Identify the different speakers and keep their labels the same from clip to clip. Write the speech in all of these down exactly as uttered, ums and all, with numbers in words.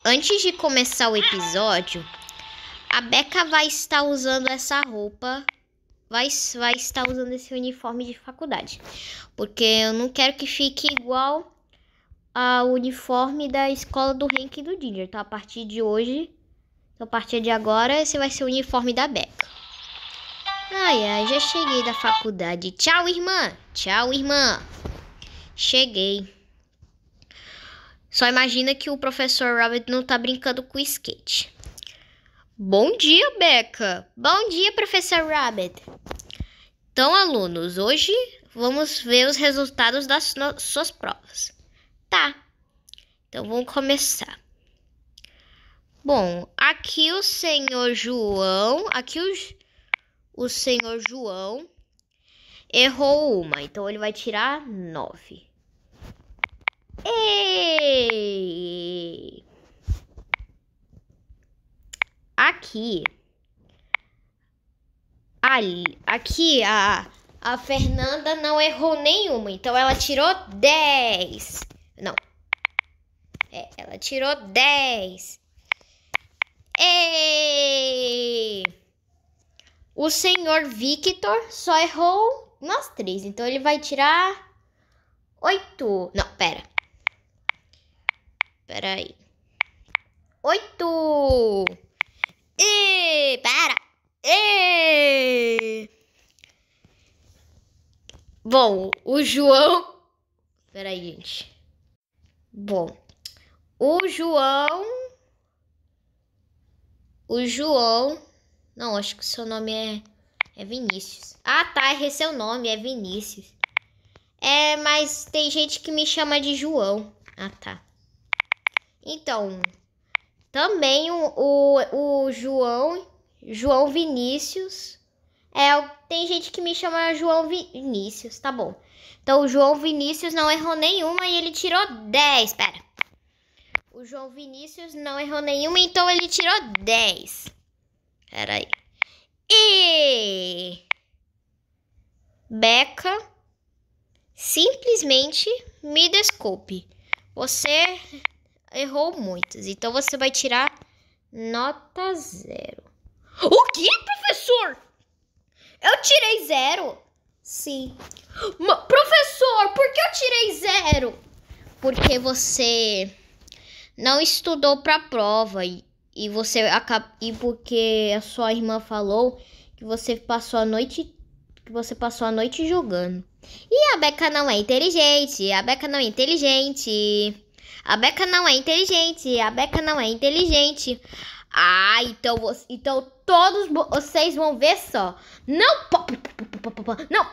Speaker 1: Antes de começar o episódio, a Becca vai estar usando essa roupa, vai, vai estar usando esse uniforme de faculdade. Porque eu não quero que fique igual ao uniforme da escola do Hank e do Ginger. Então, a partir de hoje, a partir de agora, esse vai ser o uniforme da Becca. Ai, ai, já cheguei da faculdade. Tchau, irmã. Tchau, irmã. Cheguei. Só imagina que o professor Robert não tá brincando com o skate. Bom dia, Becca. Bom dia, professor Robert. Então, alunos, hoje vamos ver os resultados das suas provas. Tá. Então, vamos começar. Bom, aqui o senhor João, aqui o, o senhor João errou uma, então ele vai tirar nove. Ei! Aqui, ali, aqui a, a Fernanda não errou nenhuma, então ela tirou dez. Não, é, ela tirou dez. Ei! O senhor Victor só errou umas três, então ele vai tirar oito. Não, pera. Pera aí. Oito. E pera. E. Bom, o João. Pera aí, gente. Bom, o João. O João. Não, acho que o seu nome é, é Vinícius. Ah, tá. Errei seu nome. É Vinícius. É, mas tem gente que me chama de João. Ah, tá. Então, também o, o, o João, João Vinícius, é, tem gente que me chama João Vinícius, tá bom. Então, o João Vinícius não errou nenhuma e ele tirou dez, pera. O João Vinícius não errou nenhuma, então ele tirou dez. Pera aí. E... Becca, simplesmente me desculpe. Você... errou muitas, então você vai tirar nota zero. O que, professor? Eu tirei zero? Sim. Ma, professor, por que eu tirei zero? Porque você não estudou para a prova e, e você acaba, e porque a sua irmã falou que você passou a noite que você passou a noite jogando. E a Becca não é inteligente. A Becca não é inteligente. A Becca não é inteligente, a Becca não é inteligente. Ah, então, então todos vocês vão ver só. Não, não,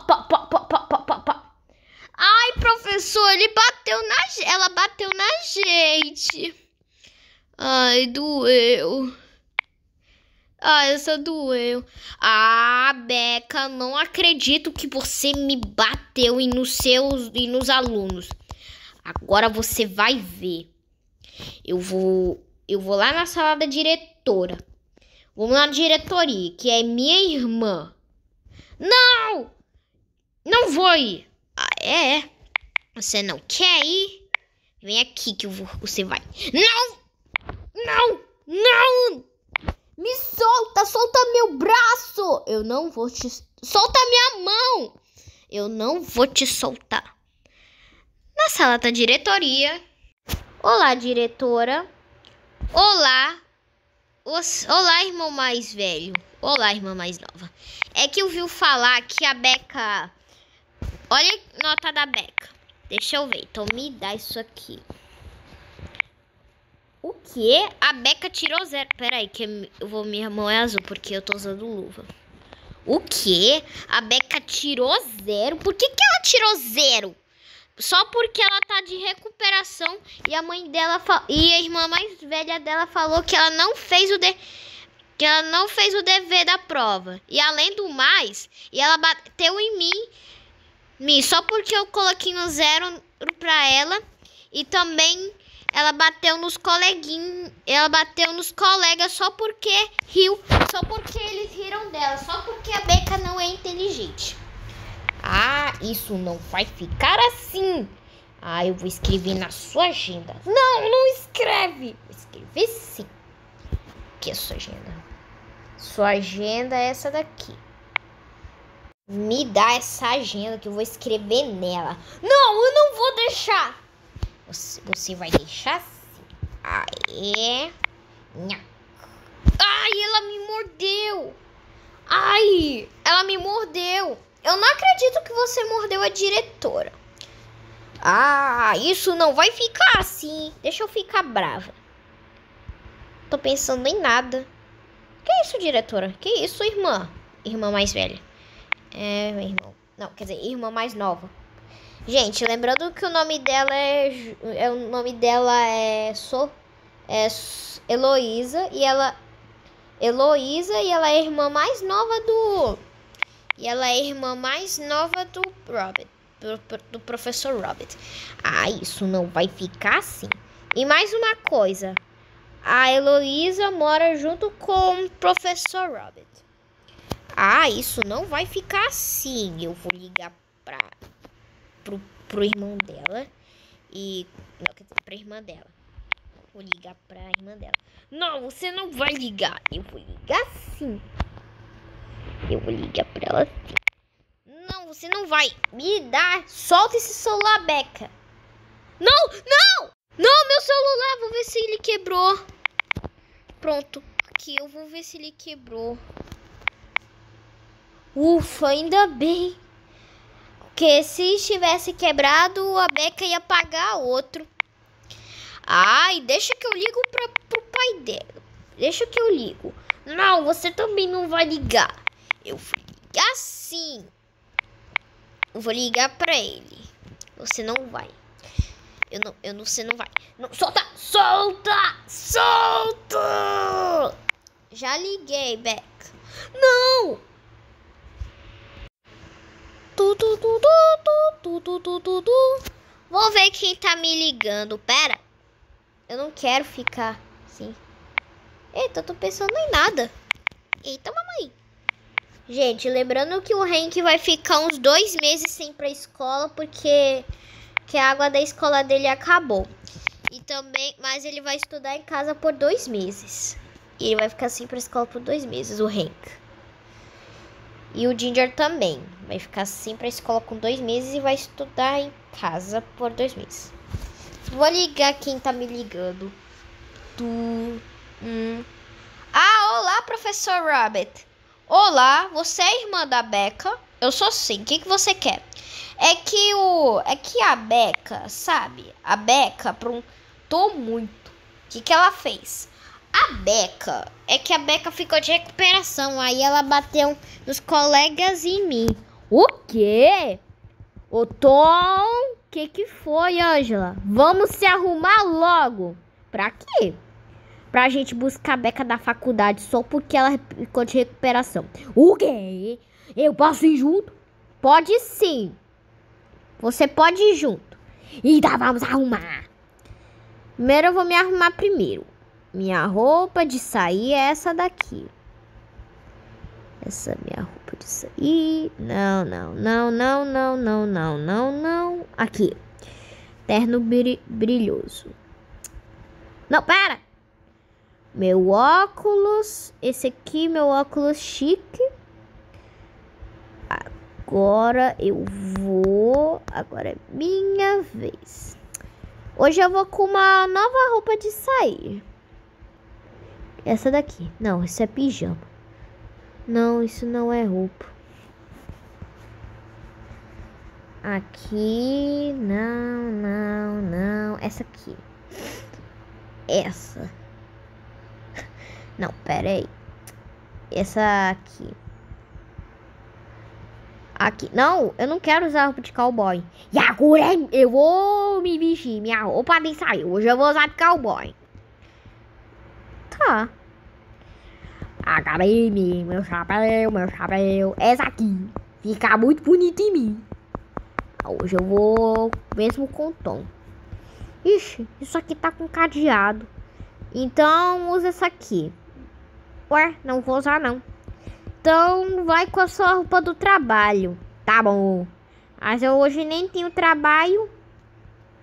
Speaker 1: ai, professor, ele bateu na, ela bateu na gente. Ai, doeu. Ai, essa doeu. Ah, Becca, não acredito que você me bateu e nos seus e nos alunos. Agora você vai ver. Eu vou, eu vou lá na sala da diretora. Vamos lá na diretoria, que é minha irmã. Não! Não vou ir. Ah, é? Você não quer ir? Vem aqui que eu vou, você vai. Não! Não! Não! Me solta! Solta meu braço! Eu não vou te... Solta minha mão! Eu não vou te soltar. Na sala da diretoria. Olá, diretora. Olá. Os, olá, irmão mais velho. Olá, irmã mais nova. É que eu vi falar que a Becca... Olha a nota da Becca. Deixa eu ver. Então, me dá isso aqui. O quê? A Becca tirou zero. Pera aí, que eu vou... Minha mão é azul, porque eu tô usando luva. O quê? A Becca tirou zero? Por que que ela tirou zero? Só porque ela tá de recuperação e a mãe dela e a irmã mais velha dela falou que ela não fez o de que ela não fez o dever da prova. E além do mais, e ela bateu em mim, mim só porque eu coloquei um zero pra ela e também ela bateu nos coleguinhos, ela bateu nos colegas só porque riu, só porque eles riram dela, só porque a Becca não é inteligente. Ah, isso não vai ficar assim. Ah, eu vou escrever na sua agenda. Não, não escreve. Vou escrever sim. O que é sua agenda? Sua agenda é essa daqui. Me dá essa agenda que eu vou escrever nela. Não, eu não vou deixar. Você, você vai deixar sim. Aê. Nha. Ai, ela me mordeu. Ai, ela me mordeu. Eu não acredito que você mordeu a diretora. Ah, isso não vai ficar assim. Deixa eu ficar brava. Tô pensando em nada. Que isso, diretora? Que isso, irmã? Irmã mais velha. É, meu irmão. Não, quer dizer, irmã mais nova. Gente, lembrando que o nome dela é... é o nome dela é... So, é Heloísa. E ela... Heloísa e ela é a irmã mais nova do... E ela é a irmã mais nova do Robert. Do, do professor Robert. Ah, isso não vai ficar assim. E mais uma coisa. A Heloísa mora junto com o professor Robert. Ah, isso não vai ficar assim. Eu vou ligar pra, pro, pro irmão dela. E... Não, quer dizer, pra irmã dela. Vou ligar pra irmã dela. Não, você não vai ligar. Eu vou ligar sim. Eu vou ligar pra ela sim. Não, você não vai. Me dá. Solta esse celular, Becca. Não, não. Não, meu celular. Vou ver se ele quebrou. Pronto. Aqui, eu vou ver se ele quebrou. Ufa, ainda bem. Porque se estivesse quebrado, a Becca ia pagar outro. Ai, deixa que eu ligo pra, pro pai dela. Deixa que eu ligo. Não, você também não vai ligar. Eu vou ligar sim. Eu vou ligar pra ele. Você não vai. Eu não, eu não, você não vai. Não, solta, solta, solta. Já liguei, Becca. Não. Tu, tu, tu, tu, tu, tu, tu, tu, tu. Vou ver quem tá me ligando. Pera. Eu não quero ficar assim. Eita, eu tô pensando em nada. Eita, mamãe. Gente, lembrando que o Hank vai ficar uns dois meses sem ir pra escola, porque que a água da escola dele acabou. E também, mas ele vai estudar em casa por dois meses. E ele vai ficar sem ir pra escola por dois meses, o Hank. E o Ginger também. Vai ficar sem ir pra escola com dois meses e vai estudar em casa por dois meses. Vou ligar quem tá me ligando. Tu... Hum. Ah, olá, professor Robert. Olá, você é irmã da Becca? Eu sou sim. O que, que você quer? É que o... É que a Becca, sabe? A Becca aprontou muito. O que, que ela fez? A Becca... É que a Becca ficou de recuperação. Aí ela bateu nos colegas e em mim. O quê? Ô, Tom... O que, que foi, Ângela? Vamos se arrumar logo. Pra quê? Pra gente buscar a Becca da faculdade só porque ela ficou de recuperação. O quê? Eu posso ir junto? Pode sim. Você pode ir junto. Então vamos arrumar. Primeiro eu vou me arrumar primeiro. Minha roupa de sair é essa daqui. Essa é minha roupa de sair. Não, não, não, não, não, não, não, não, não. Aqui. Terno brilhoso. Não, para! Meu óculos. Esse aqui, meu óculos chique. Agora eu vou. Agora é minha vez. Hoje eu vou com uma nova roupa de sair. Essa daqui. Não, isso é pijama. Não, isso não é roupa. Aqui. Não, não, não. Essa aqui. Essa. Não, pera aí. Essa aqui. Aqui. Não, eu não quero usar roupa de cowboy. E agora eu vou me vestir. Minha roupa de sair. Hoje eu vou usar de cowboy. Tá. Agora aí, meu chapéu, meu chapéu. Essa aqui. Fica muito bonita em mim. Hoje eu vou mesmo com o tom. Ixi, isso aqui tá com cadeado. Então usa essa aqui. Ué, não vou usar não. Então vai com a sua roupa do trabalho. Tá bom. Mas eu hoje nem tenho trabalho.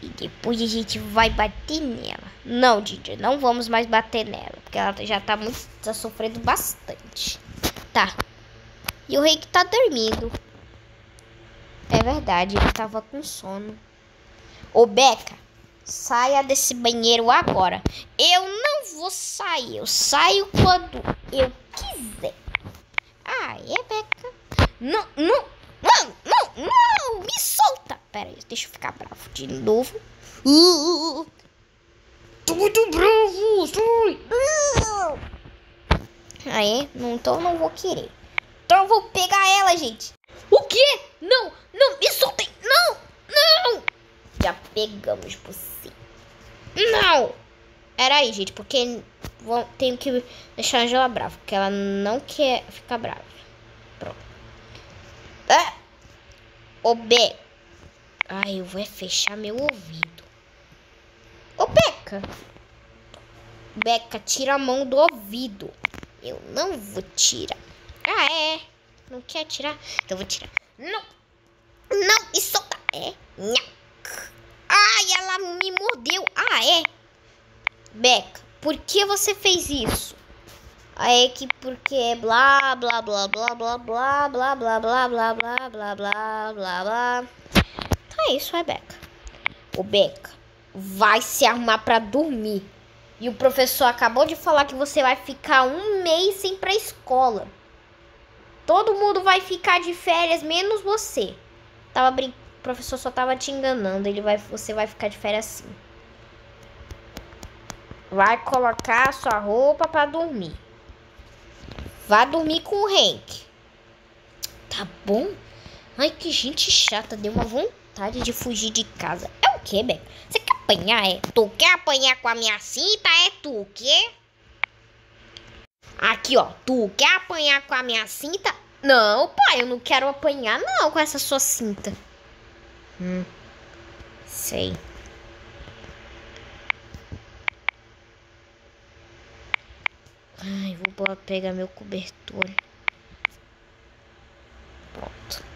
Speaker 1: E depois a gente vai bater nela. Não, Ginger, não vamos mais bater nela. Porque ela já tá muito. Tá sofrendo bastante. Tá. E o Hank tá dormindo. É verdade, ele tava com sono. Ô, Becca, saia desse banheiro agora. Eu não vou sair. Eu saio quando eu quiser. Ah, é, Becca? Não, não, não, não, não. Me solta. Pera aí, deixa eu ficar bravo de novo. Uh, tô muito bravo. Uh. Aí, não, então não vou querer. Então eu vou pegar ela, gente. O quê? Não, não, me soltem. Não, não. Já pegamos você. Não. Era aí, gente, porque vou, tenho que deixar a Angela brava, porque ela não quer ficar brava. Pronto. Ah. Ô, Beca. Ai, eu vou fechar meu ouvido. Ô, Beca. Beca, tira a mão do ouvido. Eu não vou tirar. Ah, é? Não quer tirar? Então eu vou tirar. Não. Não, me solta. É. Não. Ai, ela me mordeu. Ah, é? Beca, por que você fez isso? Aí que porque blá blá blá blá blá blá blá blá blá blá blá blá blá blá blá. Então é isso, é Beca. O Beca vai se arrumar pra dormir. E o professor acabou de falar que você vai ficar um mês sem ir pra escola. Todo mundo vai ficar de férias, menos você. Tava brin... O professor só tava te enganando. Ele vai... Você vai ficar de férias sim. Vai colocar a sua roupa pra dormir. Vá dormir com o Hank. Tá bom? Ai, que gente chata. Deu uma vontade de fugir de casa. É o quê, Beca? Você quer apanhar, é? Tu quer apanhar com a minha cinta, é tu, o quê? Aqui, ó. Tu quer apanhar com a minha cinta? Não, pai, eu não quero apanhar, não, com essa sua cinta. Hum, sei. Ai, vou pegar meu cobertor. Pronto.